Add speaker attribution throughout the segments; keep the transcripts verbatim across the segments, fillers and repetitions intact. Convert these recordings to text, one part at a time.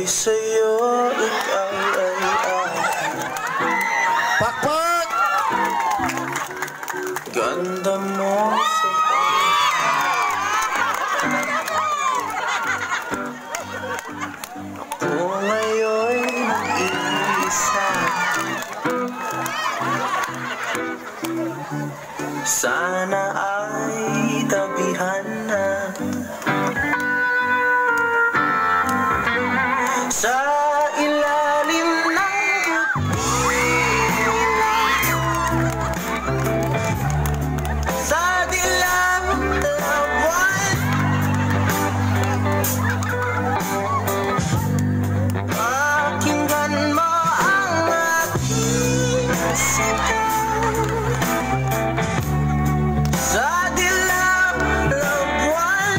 Speaker 1: Ako'y sa'yo, ikaw ay akin.
Speaker 2: Pakpak!
Speaker 1: Ganda mo sa ako ngayon'y nag-iisa. Sana ay tabihan na sa ilalim ng sa dilaw na buwan. Pakinggan mo ang aking sigaw sa dilaw na buwan.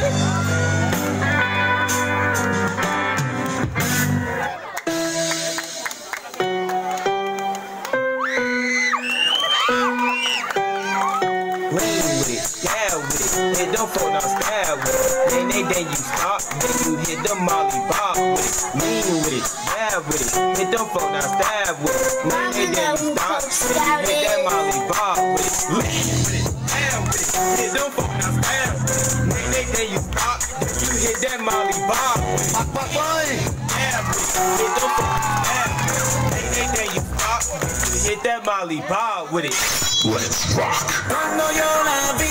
Speaker 3: Lean with it, stab with it, hit them phone now, stab with it. Then they then you stop, then you hit the molly bob with it. Lean with it, stab with it, hit them phone now, stab with it. Then they then you stop, then you hit that molly bob with it. Lean with it, stab with it, hit them phone now, stab with it. Then they then you stop, then you hit that molly bob with it.
Speaker 2: Pakpak boy!
Speaker 3: Stab with it, hit them phone now, stab with it. Then they then you stop, then you hit that molly bob with it.
Speaker 2: Let's rock!
Speaker 1: Cuando yo la vi,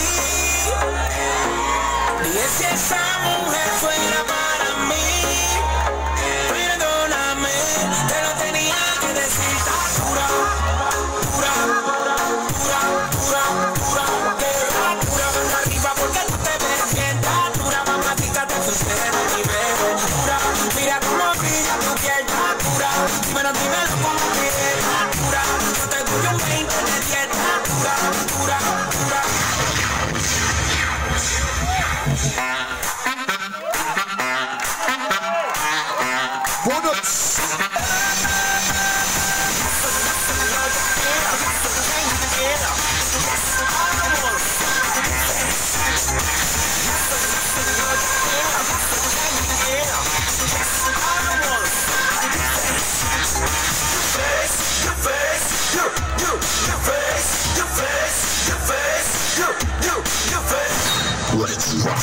Speaker 1: dije si esa mujer fuera para mí. Perdóname, te lo tenía que decir. Pura, pura, pura, pura, pura, pura, pura, pura, arriba porque tú te ves bien. Pura, mamacita, te sucede mi bebé. Pura, mira cómo brilla tu piel. Pura, dímelo, dímelo como quieres. Pura, yo te doy un veinte de dieta. Pura, pura, pura.
Speaker 2: Bulldogs! Let's rock!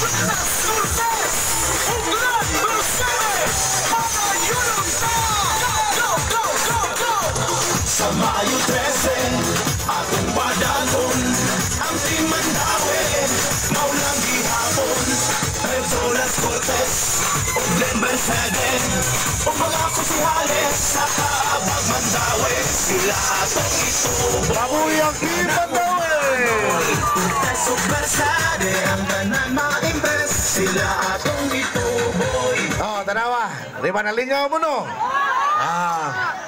Speaker 1: Sa Mayo trese, atong padalon ang Team Mandawi, maulang gihapon Pedro Las Cortes o Glenn Mercedes o mga kusihales sa Kaabag Mandawi. Sila atong itubo
Speaker 2: Baboy ang Team Mandawi!
Speaker 1: Super Sade ang tanan mga impres. Sila atong ituboy.
Speaker 2: Oh, tanawa. Di ba nalingaw mo no? Ah,